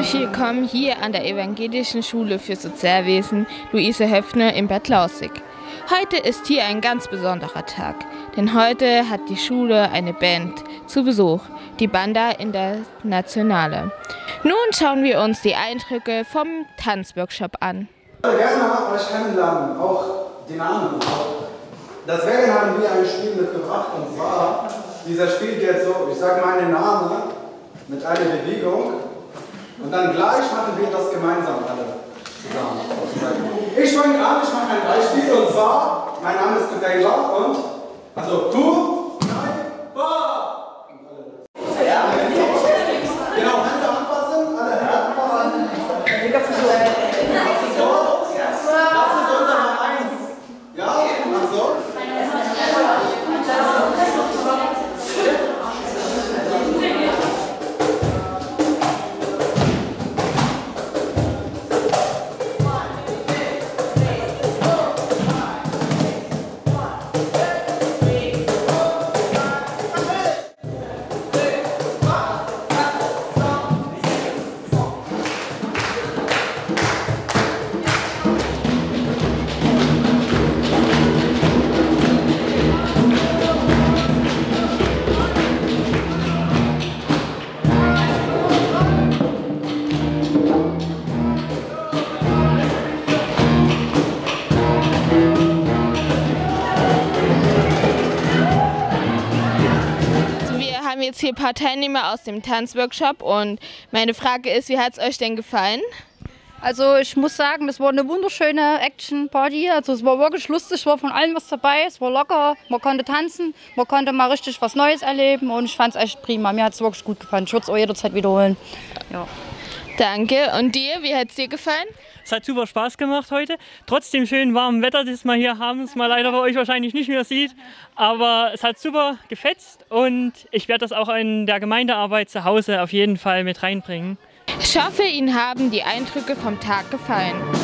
Herzlich willkommen hier an der Evangelischen Schule für Sozialwesen Luise Höpfner in Bad Lausick. Heute ist hier ein ganz besonderer Tag, denn heute hat die Schule eine Band zu Besuch, die Banda Internationale. Nun schauen wir uns die Eindrücke vom Tanzworkshop an. Ich würde gerne euch kennenlernen, auch die Namen. Deswegen haben wir ein Spiel mitgebracht, und zwar, dieser Spiel geht so, ich sage meinen Namen mit einer Bewegung und dann gleich machen wir das gemeinsam alle zusammen. Ich fange an, ich mache ein Beispiel, und zwar, mein Name ist Taylor und, also du, nein, ba! Ja, genau, Hände anfassen, alle Hände anfassen. Das ist unsere Eins. Ja, ach so. Wir haben jetzt hier ein paar Teilnehmer aus dem Tanzworkshop und meine Frage ist, wie hat es euch denn gefallen? Also ich muss sagen, das war eine wunderschöne Action-Party. Also es war wirklich lustig, es war von allem was dabei, es war locker, man konnte tanzen, man konnte mal richtig was Neues erleben und ich fand es echt prima. Mir hat es wirklich gut gefallen, ich würde es auch jederzeit wiederholen. Ja. Danke. Und dir, wie hat es dir gefallen? Es hat super Spaß gemacht heute. Trotzdem schön warmem Wetter, das wir hier haben, das man leider bei euch wahrscheinlich nicht mehr sieht. Aber es hat super gefetzt und ich werde das auch in der Gemeindearbeit zu Hause auf jeden Fall mit reinbringen. Ich hoffe, Ihnen haben die Eindrücke vom Tag gefallen.